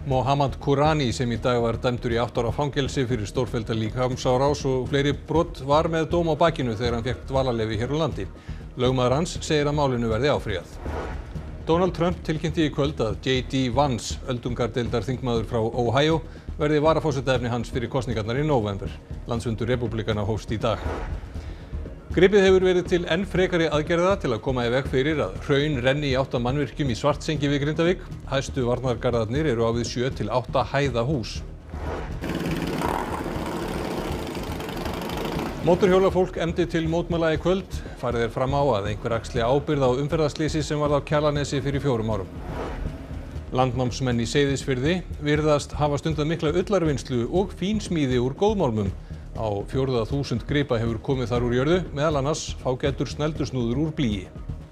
Mohammad Kourani sem í dag var dæmdur í 8 ára fangelsi fyrir stórfellda líkamsárás og fleiri brot var með dóm á bakinu þegar hann fékk dvalarleyfi hér á landi. Lögmaður hans segir að málinu verði áfrýjað. Donald Trump tilkynnti í kvöld að J.D. Vance, öldungadeildar þingmaður frá Ohio, verði varaforsetaefni hans fyrir kosningarnar í nóvember. Landsfundur repúblikana hófst í dag. Gripið hefur verið til enn frekari aðgerða til að koma í veg fyrir að hraun renni í 8 mannvirkjum í Svartsengi við Grindavík. Hæstu varnargarðarnir eru á við 7 til 8 hæða hús. Mótorhjólafólk efndi til mótmæla í kvöld. Farið fram á að einhver axli ábyrgð á umferðarslysi sem varð á Kjalarnesi fyrir 4 árum. Landnámsmenn í Seyðisfirði virðast hafa stundað mikla ullarvinnslu og fínsmíði úr góðmálmum. Á 4.000 gripa hefur komið þar úr jörðu, meðal annars fágætur sneldusnúður úr blýi.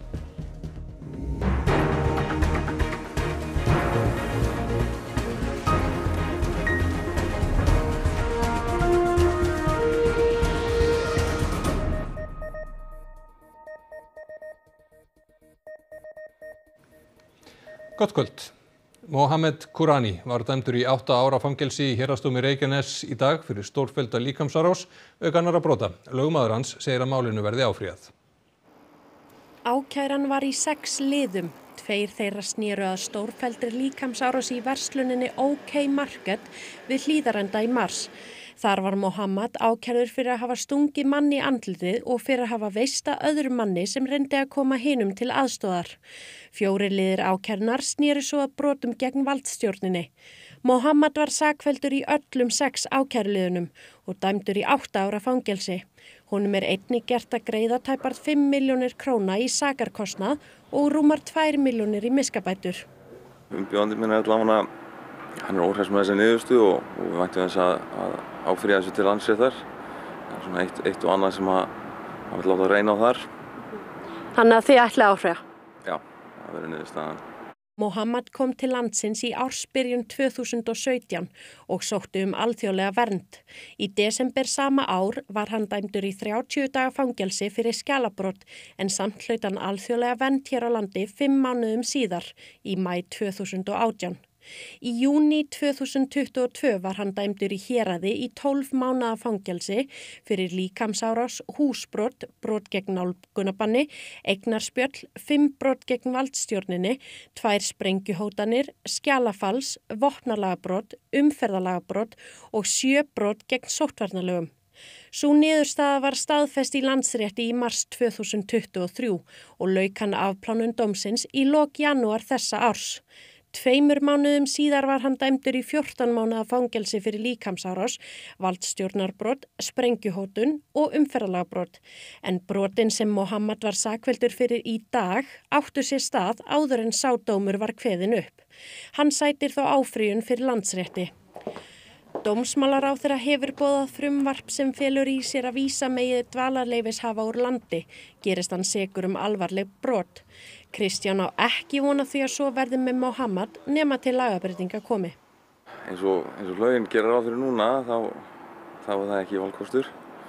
Gott kvöld. Mohammad Kourani var dæmdur í 8 ára fangelsi í héraðsdómi Reykjaness í dag fyrir stórfellda líkamsárás auk annarra brota. Lögmaður hans segir að málinu verði áfrýjað. Ákæran var í 6 liðum. 2 þeirra snéru að stórfelldri líkamsárás í versluninni OK Market við Hlíðarenda í mars. Þar var Mohammad ákærður fyrir að hafa stungið mann í andlitið og fyrir að hafa veista öðrum manni sem reyndi að koma hinum til aðstoðar. 4 liðir ákærnar snéru svo að brotum gegn valdstjórninni. Mohammad var sakfelldur í öllum 6 ákæruliðunum og dæmdur í 8 ára fangelsi. Honum einnig gert að greiða tæpar 5 milljónir króna í sakarkostnað og rúmar 2 milljónir í miskabætur. Umbjóðandi minn allavega hann óhress með þessa niðurstöðu og við væntum þess að áfrýja þessu til Landsréttar. Það er svona eitt og annað sem hann vill láta reyna á þar. Þannig að þið ætlið að áfrýja? Já, það verður niðurstaðan. Mohammad kom til landsins í ársbyrjun 2017 og sótti alþjóðlega vernd. Í desember sama ár var hann dæmdur í 30 daga fangelsi fyrir skjalabrot en samt hlaut hann alþjóðlega vernd hér á landi 5 mánuðum síðar í maí 2018. Í júní 2022 var hann dæmdur í héraði í 12 mánaða fangelsi fyrir líkamsárás, húsbrot, brot gegn nálgunarbanni, eignarspjöll, 5 brot gegn valdstjórninni, 2 sprengjuhótanir, skjalafals, vopnalagabrot, umferðalagabrot og 7 brot gegn sóttvarnalögum. Sú niðurstaða var staðfest í Landsrétti í mars 2023 og lauk hann afplánun dómsins í lok janúar þessa árs. 2 mánuðum síðar var hann dæmdur í 14 mánaða fangelsi fyrir líkamsárás, valdstjórnarbrot, sprengjuhótun og umferðalagabrot. En brotin sem Mohammad var sakfelldur fyrir í dag áttu sér stað áður en sá dómur var kveðinn upp. Hann sætir þó áfrýjun fyrir Landsrétti. Dómsmálaráðherra hefur boðað frumvarp sem felur í sér að vísa megi dvalarleyfishafa úr landi, gerist hann sekur alvarleg brot. Kristján á ekki vona því að svo verði með Mohammad nema til lagabreytinga komi. Eins og lögin gerir ráð fyrir núna þá er það ekki valkostur.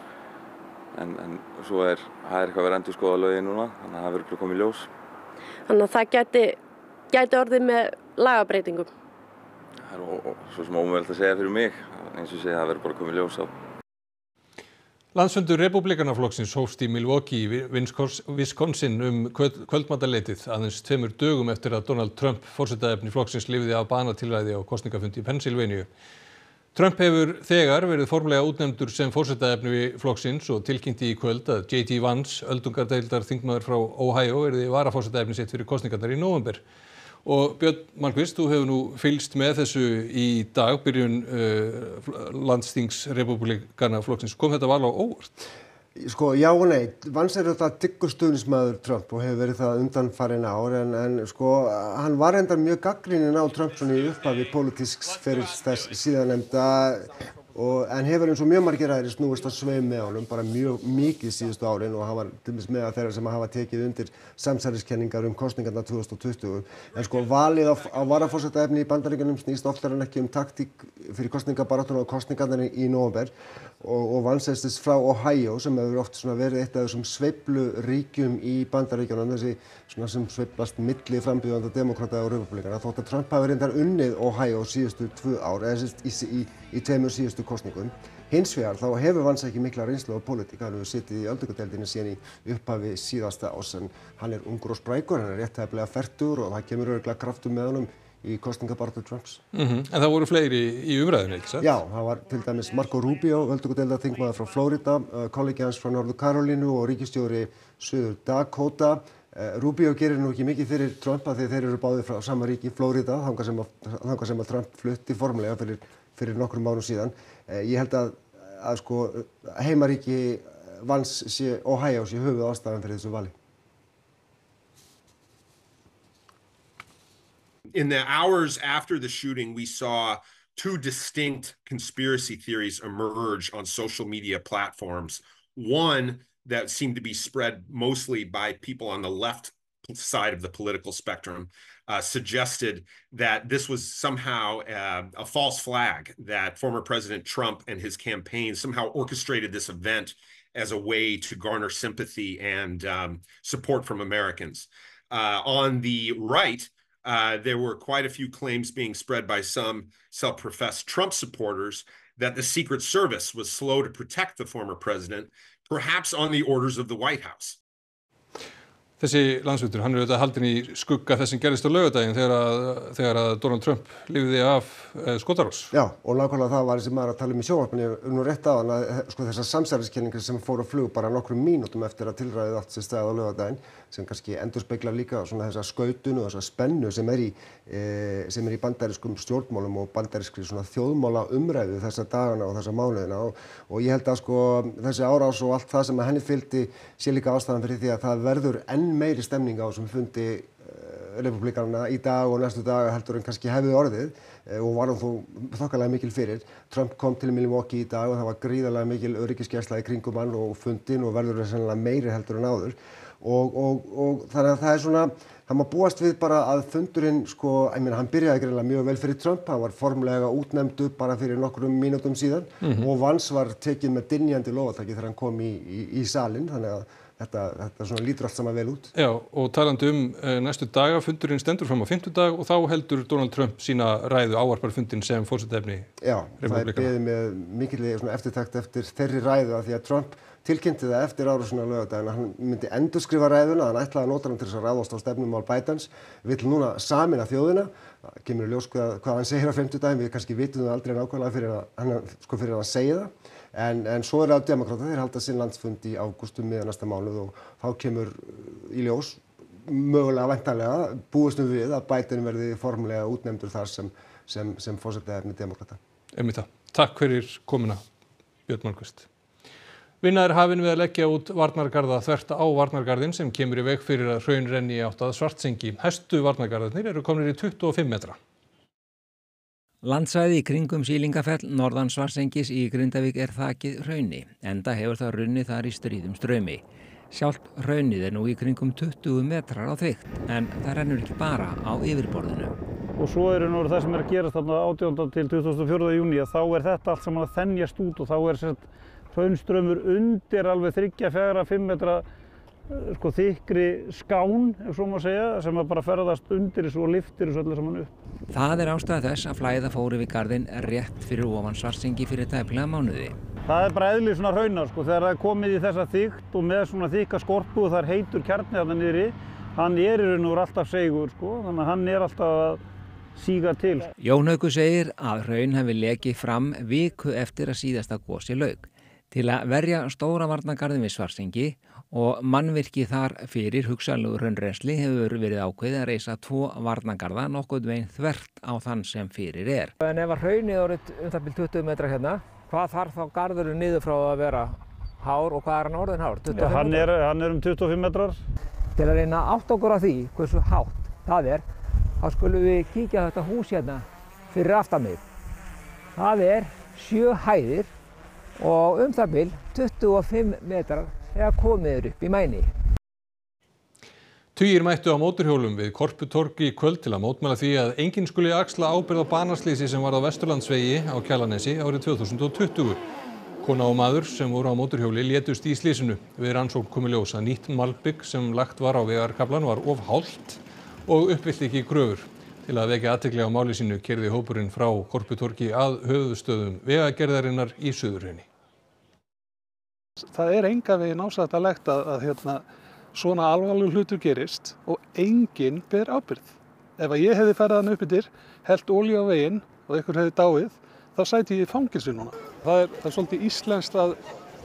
En svo það er eitthvað verið endurskoðað lögin núna, þannig að það verður bara komið í ljós. Þannig að það gæti orðið með lagabreytingum. Það er svo sem ómögulegt að segja fyrir mig, eins og segja það verður bara komið í ljós á. Landsfundur repúblikanaflokksins hófst í Milwaukee í Wisconsin kvöldmatarleytið aðeins 2 dögum eftir að Donald Trump, forsetaefni flokksins, lifði af banatilræði á kosningafundi í Pennsylvaníu. Trump hefur þegar verið formlega útnefndur sem forsetaefni flokksins og tilkynnti í kvöld að J.D. Vance, öldungadeildar þingmaður frá Ohio, verði varaforsetaefni sitt fyrir kosningarnar í nóvember. Og Björn Malmquist, þú hefur nú fylgst með þessu í dag, byrjun landsþings repúblikanaflokksins. Kom þetta val á óvart? Sko, já og nei. Vance er þetta dyggur stuðningsmaður Trump og hefur verið það undanfarin ár en sko, hann var endar mjög gagnrýninn á Trump svona í upphafi pólitísks ferils þess síðanefnda En hefur eins og mjög margir aðrir snúist að sveim með honum bara mjög mikið síðustu árin og hann var til dæmis með þeirra sem hafa tekið undir samsæriskenningar kosningarnar 2020. En sko valið á varaforsetaefni í Bandaríkjunum snýst oftar en ekki taktík fyrir kosningabaráttuna og kosningarnar í nóvember og Vance frá Ohio sem hefur oft svona verið eitt af þessum sveifluríkjum í Bandaríkjunum, þessi svona sem sveiflast milli frambjóðanda demókrata og repúblikana, þótt að Trump hafi reyndar unnið Ohio síðustu 2 ár eða í 2 síðustu kosningum. Hins vegar þá hefur Vance ekki mikla reynslu á pólitík, hann hefur sitið í öldungadeildinni síðan í upphafi síðasta árs en hann ungur og sprækur, hann rétt tæplega fertugur og það kemur örugglega kraftur með honum í kosningabaráttu Trumps. En það voru fleiri í umræðunni, ekki satt? Já, það var til dæmis Marco Rubio, öldungadeildarþingmaður frá Florida, kollegi hans frá Norður Karolínu og ríkisstjóri Suður Dakota. Rubio gerir nú ekki mikið fyrir Trump af því þeir eru báðir frá sama ríki, Florida, þangað sem að Trump flutti formlega fyrir nokkrum mánuðum síðan. Ég held að sko heimaríki Vance Ohio sé höfuðástæðan fyrir þessu vali. In the hours after the shooting, we saw 2 distinct conspiracy theories emerge on social media platforms. One that seemed to be spread mostly by people on the left side of the political spectrum, suggested that this was somehow a false flag, that former President Trump and his campaign somehow orchestrated this event as a way to garner sympathy and support from Americans. On the right, there were quite a few claims being spread by some self-professed Trump supporters that the Secret Service was slow to protect the former president, perhaps on the orders of the White House. Þessi landsfundur, hann auðvitað haldinn í skugga þess sem gerðist á laugardaginn þegar að Donald Trump lifði af skotárás. Já, og nákvæmlega það var þessi maður að tala í sjónvarpinu nú rétt áðan að sko þessar samsæriskenningar sem fóru á flug bara nokkrum mínútum eftir að tilræðið átt sér stað á laugardaginn sem kannski endurspeglar líka svona þessa skautun og þessa spennu sem er í bandarískum stjórnmálum og bandarískri svona þjóðmála umræðu þessa dagana og þessa mánuðina og ég held að sko þessi árás og allt það sem að henni fylgdi sé líka ástæðan fyrir því að það verður enn meiri stemning á þessum fundi repúblikanna í dag og næstu daga heldur en kannski hefði orðið og var þó þokkalega mikil fyrir. Trump kom til Milwaukee í dag og það var gríðarlega mikil öryggisgæsla í kringum hann og fundin og verður sennilega meiri heldur en áður og þannig að það er svona það má búast við bara að fundurinn sko, hann byrjaði greinilega mjög vel fyrir Trump, hann var formlega útnefndur bara fyrir nokkrum mínútum síðan og Vance var tekinn með dynjandi lofataki þegar hann kom í salinn, þannig að þetta svona lítur allt saman vel út. Já, og talandi næstu daga, fundurinn stendur fram á 50 og þá heldur Donald Trump sína ræðu ávarparfundin sem forsetaefni repúblikana. Já, það er beðið með mikilli eftirtakt eftir þeirri ræðu af því að Trump tilkynnti það eftir árásina á laugardaginn að hann myndi endurskrifa ræðuna, hann ætlaði að nota hann til þess að ráðast á stefnumál Bidens, vill núna sameina þjóðina, það kemur í ljós hvað hann segir á 50 við kannski vitum það aldrei nákvæmlega fyrir að hann segja það. En svo það demókratar, þeir halda sinn landsfund í ágúst miðjan næsta mánuð og þá kemur í ljós, mögulega væntanlega, búistum við að Biden verði formlega útnefndur þar sem forsetaefni demókrata. Einmitt það. Takk fyrir komuna, Björn Malmquist. Vinna er hafin við að leggja út varnargarða þvert á varnargarðinn sem kemur í veg fyrir að hraun renni í átt að Svartsengi. Hæstu varnargarðarnir eru komnir í 25 metra. Landsvæði í kringum Sýlingafell norðan Svartsengis í Grindavík er þakið hrauni, enda hefur það runnið þar í stríðum straumi. Sjálft hraunið er nú í kringum 20 metrar á þykkt, en það rennur ekki bara á yfirborðinu. Og svo nú það sem að gerast þarna 18. til 24. júní, þá þetta allt saman að þenjast út og þá hraunströmmur undir alveg 3-4-5 metra sko þykri skán, ef svo má segja, sem að bara ferðast undir þessu og lyftir þessu öllu saman upp. Það er ástæða þess að flæða fór yfir garðinn rétt fyrir ofan Svartsengi fyrir tæplega mánuði. Það er bara eðli svona hrauna, sko, þegar það er komið í þessa þykkt og með svona þykka skorpu og það er heitur kjarni þarna niðri, hann er í raun og veru alltaf seigur, sko, þannig að hann er alltaf að síga til. Jón Haukur segir að hraun hefði lekið fram viku eftir að síðasta gosi lauk. Til að verja stóra varnargarðin við Svartsengi og mannvirki þar fyrir hugsanlegu hraunrennsli hefur verið ákveðið að reisa 2 varnargarða nokkuð veginn þvert á þann sem fyrir er. En ef að hraunið orðið til 20 metra hérna, hvað þarf þá garðurinn niður frá að vera hár og hvað er hann orðin hár? Hann er 25 metrar. Til að reyna að átta okkur á því hversu hátt það þá skulum við kíkja á þetta hús hérna fyrir aftan mig. Það 7 hæðir og það bil 25 metrar þegar komið upp í Mæni. Tugir mættu á mótorhjólum við Korputorg í kvöld til að mótmæla því að enginn skuli axla ábyrgð á banaslysi sem varð á Vesturlandsvegi á Kjalarnesi árið 2020. Kona og maður sem voru á mótorhjóli létust í slysinu. Við rannsókn kom í ljós að nýtt malbik sem lagt var á vegarkaflann var of hált og uppfyllti ekki kröfur. Til að vekja athygli á máli sínu keyrði hópurinn frá Korputorgi að höfuðstöðum vegagerðarinnar í Suðurhrauni. Það engan veginn ásættanlegt að svona alvarlegur hlutur gerist og enginn ber ábyrgð. Ef að ég hefði farið þarna upp yfir, hellt olíu á veginn og einhver hefði dáið, þá sæti ég í fangelsi núna. Það er svolítið íslenskt að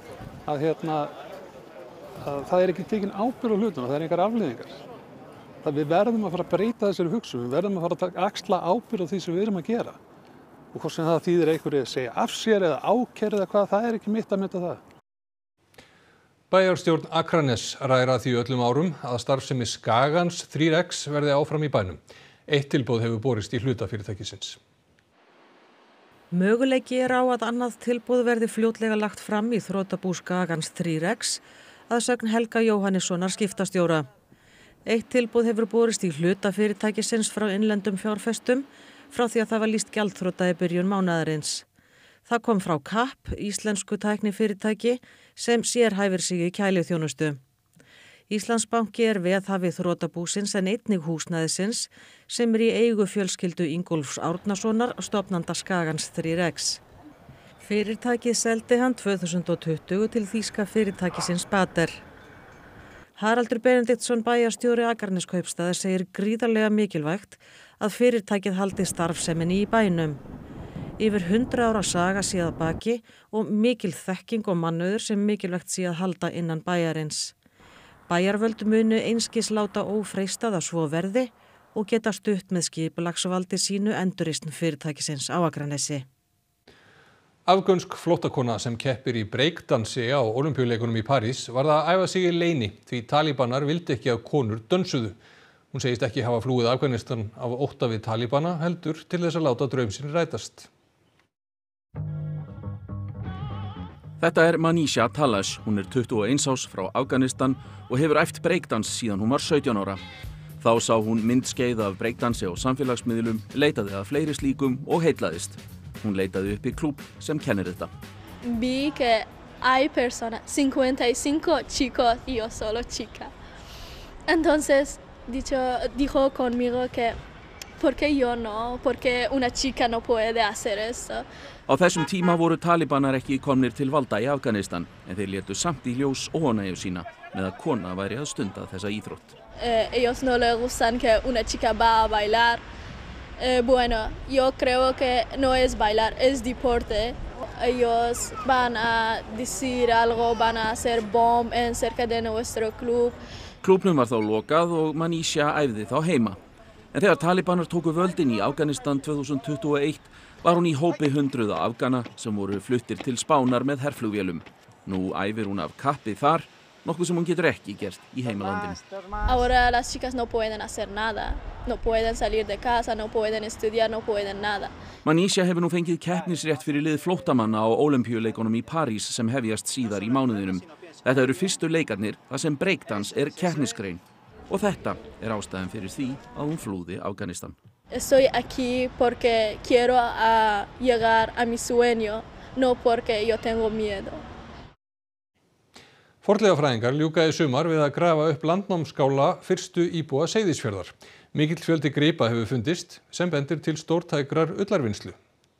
það ekki tekin ábyrgð á hlutuna, það engar afleiðingar. Við verðum að fara að breyta þessari hugsun, við verðum að fara að axla ábyrgð á því sem við erum að gera. Og hvort sem það þýðir einhverju að segja af sér eða ákæra eða hvað, það ekki mitt að meta það. Bæjarstjórn Akraness ræðir að því öllum árum að starfsemi Skagans 3X verði áfram í bænum. Eitt tilboð hefur borist í hluta fyrirtækisins. Möguleiki á að annað tilboð verði fljótlega lagt fram í þrotabú Skagans 3X að sögn Helga Jóhannessonar skiptastjóra. Eitt tilboð hefur borist í hluta fyrirtækisins frá innlendum fjárfestum frá því að það var lýst gjaldþrota í byrjun mánaðarins. Það kom frá Kapp, íslensku tæknifyrirtæki sem sérhæfir sig í kæliþjónustu. Íslandsbanki veðhafi þrotabúsins en einnig húsnæðisins sem í eigu fjölskyldu Ingólfs Árnasonar, stofnanda Skagans 3X. Fyrirtækið seldi hann 2020 til þýska fyrirtækisins Bader. Haraldur Benediktsson bæjarstjóri Akraneskaupstaðar segir gríðarlega mikilvægt að fyrirtækið haldi starfseminni í bænum. Yfir 100 ára saga sé að baki og mikil þekking og mannauður sem mikilvægt sé að halda innan bæjarins. Bæjarvöld munu einskis láta ófreistað að svo verði og geta stutt með skipulagsvaldi sínu endurreisn fyrirtækisins á Akranesi. Afgönsk flóttakona sem keppir í breakdansi á Ólympíuleikunum í París varð að æfa sig í leyni því talibanar vildi ekki að konur dönsuðu. Hún segist ekki hafa flúið Afganistan af ótta við talibana heldur til þess að láta draum sinn rætast. Þetta Manisha Talash, hún 21 árs frá Afganistan og hefur æft breakdans síðan hún var 17 ára. Þá sá hún myndskeið af breakdansi á samfélagsmiðlum, leitaði að fleiri slíkum og heillaðist. Hún leitaði upp í klúbb sem kennir þetta. Vi que hay personas, 55 chicos y yo solo chica. Entonces, dijo conmigo que ¿por qué yo no? Porque una chica no puede hacer eso. Á þessum tíma voru talibanar ekki komnir til valda í Afganistan, en þeir létu samt í ljós óánægju sína með að kona væri að stunda þessa íþrótt. Ellos no les gustan que una chica va a bailar. Bueno, yo creo que no es bailar, es deporte. Ellos van a decir algo, van a hacer bomb en cerca de nuestro club. Klúbnum var þá lokað og Manisha æfði þá heima. En þegar talibanar tóku völdin í Afganistan 2021 var hún í hópi 100 Afgana sem voru fluttir til Spánar með herflugvélum. Nú æfir hún af kappi þar, nokkuð sem hún getur ekki gert í heimalandinu. Ahora las chicas no pueden hacer nada. No pueden salir de casa, no pueden estudiar, no pueden nada. Manisha hefur nú fengið keppnisrétt fyrir lið flóttamanna á Ólympíuleikunum í París sem hefjast síðar í mánuðinum. Þetta eru fyrstu leikarnir þar sem breakdans keppnisgrein. Og þetta ástæðan fyrir því að hún flúði Afganistan. Estoy aquí porque quiero llegar a mi sueño, no porque yo tengo miedo. Fornleifafræðingar ljúka í sumar við að grafa upp landnámsskála fyrstu íbúa Seyðisfjarðar. Mikill fjöldi gripa hefur fundist sem bendir til stórtækrar ullarvinnslu.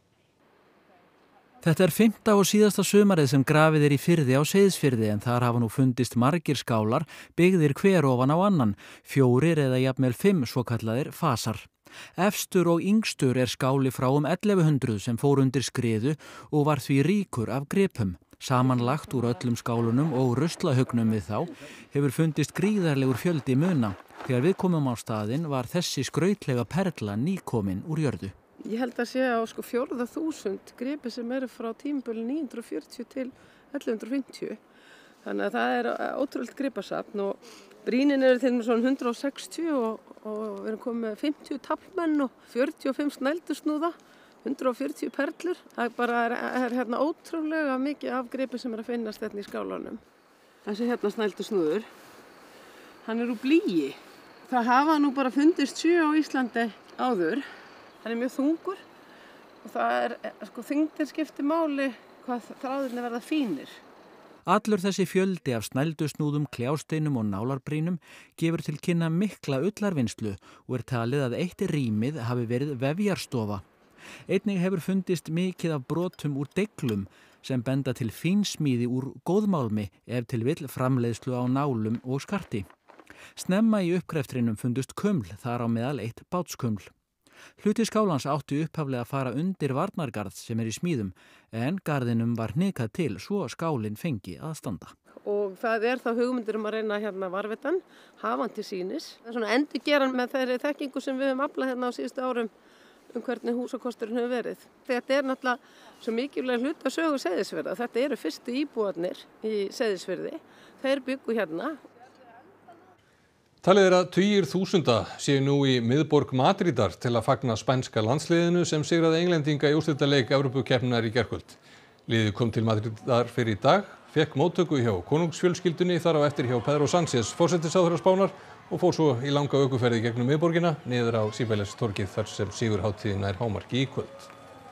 Þetta 5. og síðasta sumarið sem grafið í firði á Seyðisfirði en þar hafa nú fundist margir skálar byggðir hver ofan á annan, 4 eða jafnvel 5 svokallaðir fasar. Efstur og yngstur skáli frá 1100 sem fór undir skriðu og var því ríkur af gripum. Samanlagt úr öllum skálunum og ruslahaugnum við þá hefur fundist gríðarlegur fjöldi muna. Þegar við komum á staðinn var þessi skrautlega perla nýkomin úr jörðu. Ég held að sé á 4.000 gripi sem eru frá tímabili 940 til 1150. Þannig að það ótrúlegt gripasafn og brýnin eru til svona 160 og við erum komið með 50 taflmenn og 45 snældusnúða, 140 perlur. Það bara er hérna ótrúlega mikið af gripi sem að finnast hérna í skálanum. Þessi hérna snældusnúður, hann úr blýi. Það hafa nú bara fundist 7 á Íslandi áður. Hann mjög þungur og það þyngdin skiptir máli hvað þráðirnir verða fínir. Allur þessi fjöldi af snældusnúðum, kljásteinum og nálarbrínum gefur til kynna mikla ullarvinnslu og talið að eitt rýmið hafi verið vefjarstofa. Einnig hefur fundist mikið af brotum úr deiglum sem benda til fínsmíði úr góðmálmi ef til vill framleiðslu á nálum og skarti. Snemma í uppgreftrinum fundust kuml, þar á meðal eitt bátskuml. Hluti skálans átti upphaflega að fara undir varnargarð sem í smíðum, en garðinum var hnikað til svo skálinn fengi að standa. Og það þá hugmyndir að reyna hérna varvitan, hafa hann til sýnis. Það svona endurgera með þeirri þekkingu sem við höfum aflað hérna á síðustu árum hvernig húsakosturinn hefur verið. Þetta náttúrulega svo mikilvæg hluti af sögu Seyðisfjarðar. Þetta eru fyrstu íbúarnir í Seyðisfirði. Þeir byggu hérna. Talið að tugir þúsunda séu nú í miðborg Madrídar til að fagna spænska landsliðinu sem sigraði Englendinga í úrslitaleik Evrópukeppninnar í gærkvöld. Liðið kom til Madrídar fyrr í dag, fékk móttöku hjá konungsfjölskyldunni, þar á eftir hjá Pedro Sánchez forsætisráðherra Spánar og fór svo í langa ökuferð í gegnum miðborgina niður á Cibeles-torgið þar sem sigurhátíðin nær hámarki í kvöld.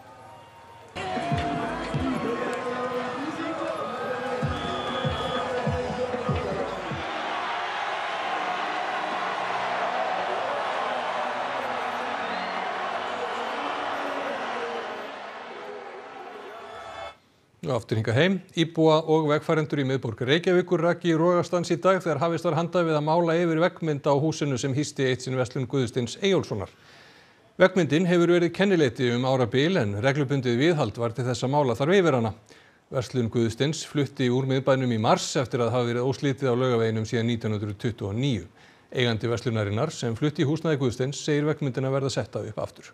Aftur hingað heim, íbúa og vegfarendur í miðborg Reykjavíkur rak í rogastans í dag þegar hafist var handa við að mála yfir veggmynd á húsinu sem hýsti eitt sinn verslun Guðsteins Eyjólfssonar. Veggmyndin hefur verið kennileiti árabil en reglubundið viðhald var til þess að mála þar yfir hana. Verslun Guðsteins flutti úr miðbænum í mars eftir að hafa verið óslitið á Laugaveginum síðan 1929. Eigandi verslunarinnar sem flutti í húsnæði Guðsteins segir veggmyndina verða setta upp aftur.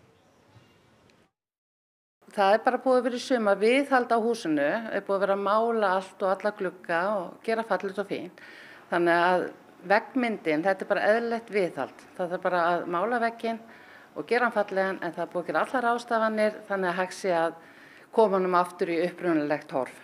Það bara búið að vera í sumar viðhald á húsinu, búið að vera að mála allt og alla glugga og gera fallit og fín. Þannig að veggmyndin, þetta bara eðlilegt viðhald. Það bara að mála vegginn og gera hann fallegan en það búið að gera allar ráðstafanir þannig að hægt sé að koma honum aftur í upprunalegt horf.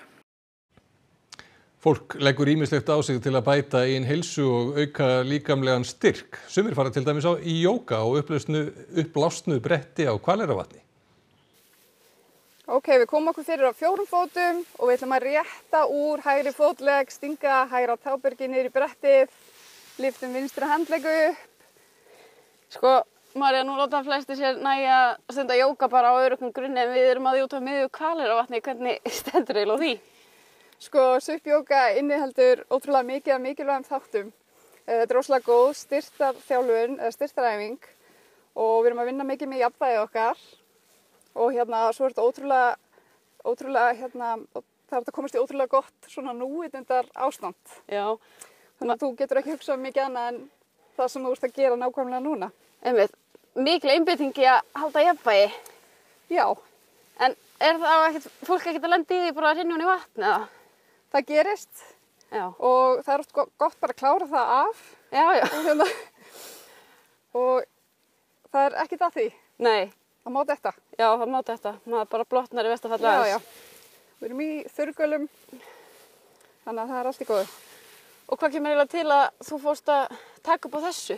Fólk leggur ýmislegt á sig til að bæta eigin heilsu og auka líkamlegan styrk. Sumir fara til dæmis í jóga og uppblásnu bretti á Hvaleyrarvatni. Ok, við komum okkur fyrir á 4 fótum og við ætlum að rétta úr hægri fótlegg, stinga hægra tábergi niður í brettið, lyftum vinstri handlegg upp. Sko, María, nú láta flesti sér nægja að stunda jóga bara á öruggum grunni en við erum að því út á miðju Hvaleyrarvatni, hvernig stendur eiginlega á því? Sko, SUP-jóga inniheldur ótrúlega mikið af mikilvægum þáttum. Þetta rosalega góð styrktarþjálfun eða styrktaræfing og við erum að vinna mikið með jafnvægið okkar. Og svo er þetta ótrúlega það er að komast í ótrúlega gott svona núvitundar ástand. Já. Þannig að þú getur ekki hugsað mikið annað en það sem þú ert að gera nákvæmlega núna. Einmitt, mikil einbeiting í að halda jafnvægi. Já. En það fólk ekkert að lenda í því bara að hrynja í vatn eða? Það gerist. Já. Og það er oft gott bara að klára það af. Já. Og það er ekkert að því. Nei. Það má detta. Já, það má detta. Maður bara blotnar í versta falli aðeins. Já. Við erum í þurrgölum, þannig að það er allt í góðu. Og hvað kemur eiginlega til að þú fórst að taka upp á þessu?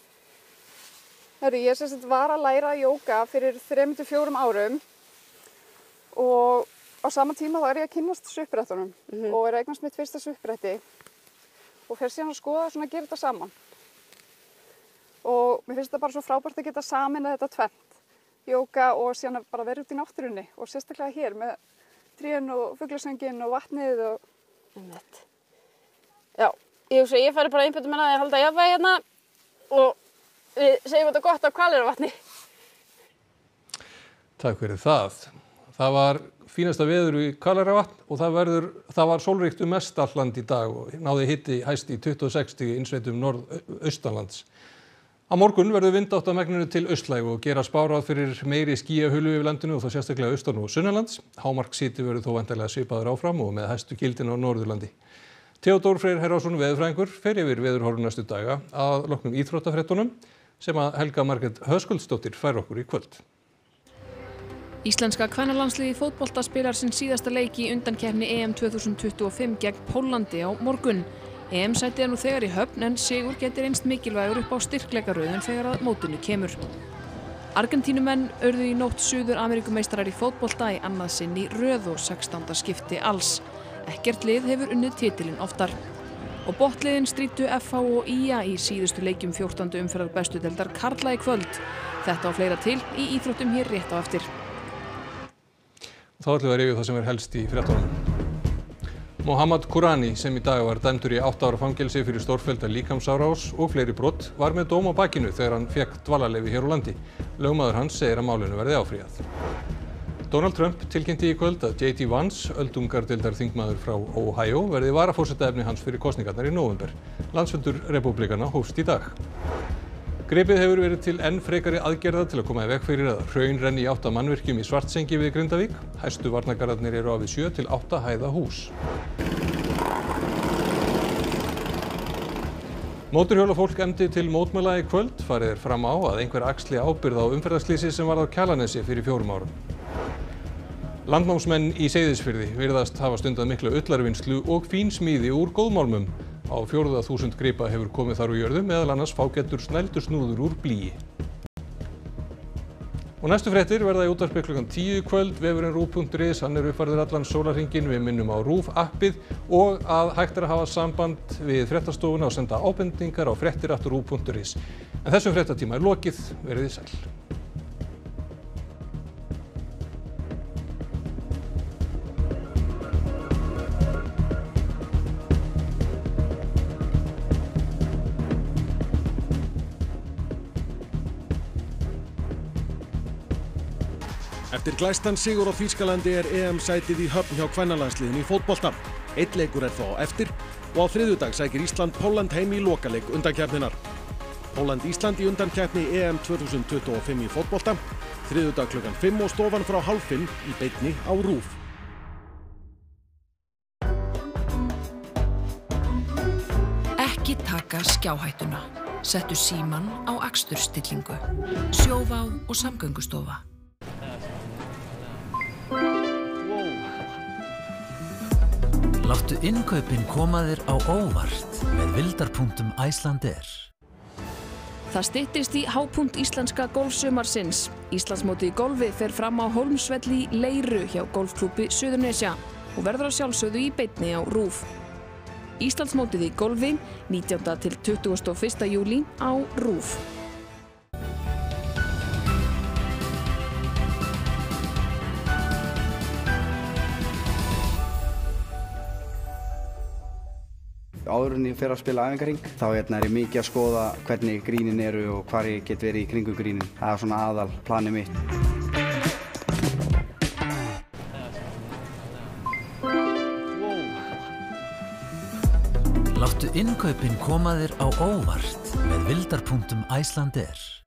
Ég var að læra jóga fyrir 3-4 árum og á sama tíma þá ég að kynnast SUP-brettunum og að eignast mitt fyrsta SUP-bretti og fer síðan að skoða að gera þetta saman. Og mér finnst þetta bara svo frábært að geta sameinað þetta tvennt. Jóga og síðan að bara vera út í náttúrunni og sérstaklega hér með trén og fuglasöngin og vatnið og... Já, ég færi bara einbeitt með það að halda jafnvægi hérna og við segjum þetta gott á Hvaleyrarvatni. Takk fyrir það. Það var fínasta veður í Hvaleyrarvatn og það var sólríkt mest allt land í dag og náði hiti hæst í 26 stig í innsveitum norðaustanlands. Á morgun verður vindátt að megninu til austlægu og gera spárað fyrir meiri skýjahulu yfir landinu og þá sérstaklega austan og sunnanlands. Hámarkshiti verður þó væntanlega svipaður áfram og með hæstu gildin á Norðurlandi. Theodór Freyr Herrason veðurfræðingur fer yfir veðurhorfur næstu daga að loknum íþróttafréttunum sem að Helga Margrét Höskuldsdóttir fær okkur í kvöld. Íslenska kvennalandsliðið í fótbolta spilar sinn síðasta leik í undankeppni EM 2025 gegn Póllandi á morgun. EM-sætið nú þegar í höfn en sigur getur reynst mikilvægur upp á styrkleikaröðun þegar að mótinu kemur. Argentínumenn urðu í nótt Suður-Ameríkumeistarar í fótbolta í annað sinn í röð og 16. skipti alls. Ekkert lið hefur unnið titilinn oftar. Og botliðin stríddu FH og IA í síðustu leikjum 14. umferðar bestu deildar karla í kvöld. Þetta og fleira til í íþróttum hér rétt á eftir. Þá ætlum við að rifja það sem helst í fréttunum. Mohammad Kurani, sem í dag var dæmdur í 8 ára fangelsi fyrir stórfellda líkamsárás og fleiri brot, var með dóm á bakinu þegar hann fékk dvalarleyfi hér á landi. Lögmaður hans segir að málinu verði áfrýjað. Donald Trump tilkynnti í kvöld að J.D. Vance, öldungardeildarþingmaður frá Ohio, verði varaforsetaefni hans fyrir kosningarnar í nóvember. Landsfundur repúblikana hófst í dag. Gripið hefur verið til enn frekari aðgerða til að koma í veg fyrir að hraun renni í 8 mannvirkjum í Svartsengi við Grindavík. Hæstu varnargarðarnir eru á við 7 til 8 hæða hús. Mótorhjólafólk efndi til mótmæla í kvöld. Farið fram á að einhver axli ábyrgð á umferðarslýsi sem varð á Kjalarnesi fyrir 4 árum. Landnámsmenn í Seyðisfirði virðast hafa stundað mikla ullarvinnslu og fínsmíði úr góðmálmum. Á 4.000 gripa hefur komið þar úr jörðu, meðal annars fágætur snældusnúður úr blýi. Og næstu fréttir verða í útvarpi klukkan 10 í kvöld. Vefurinn RÚV.is, hann er uppfærður allan sólarhringinn. Við minnum á RÚV appið og að hægt er að hafa samband við fréttastofuna og senda ábendingar á fréttir@ruv.is. En þessum fréttatíma er lokið. Verið þið sæl. Eftir glæstan sigur á Þýskalandi er EM-sætið í höfn hjá kvennalandsliðinu í fótbolta. Einn leikur er þó á eftir og á þriðjudag sækir Ísland Pólland heim í lokaleik undankeppninnar. Pólland-Ísland í undankeppni EM 2025 í fótbolta. Þriðjudag klukkan 5 og stofan frá 4:30 í beinni á RÚV. Ekki taka skjáhættuna. Settu símann á aksturstillingu. Sjóvá og Samgöngustofa. Láttu innkaupin koma þér á óvart með Vildar.Icelandair. Það styttist í hápunkt íslenska golfsumarsins. Íslandsmótið í golfi fer fram á Hólmsvelli í Leiru hjá golfklúbbi Suðurnesja og verður að sjálfsögðu í beinni á RÚV. Íslandsmótið í golfi 19. til 21. júlí á RÚV. Áður en ég fer að spila æfingarhring, þá er ég mikið að skoða hvernig grínin eru og hvar ég get verið í kringum grínin. Það er svona aðal planið mitt. Láttu innkaupin koma þér á óvart með Vildar.Icelandair.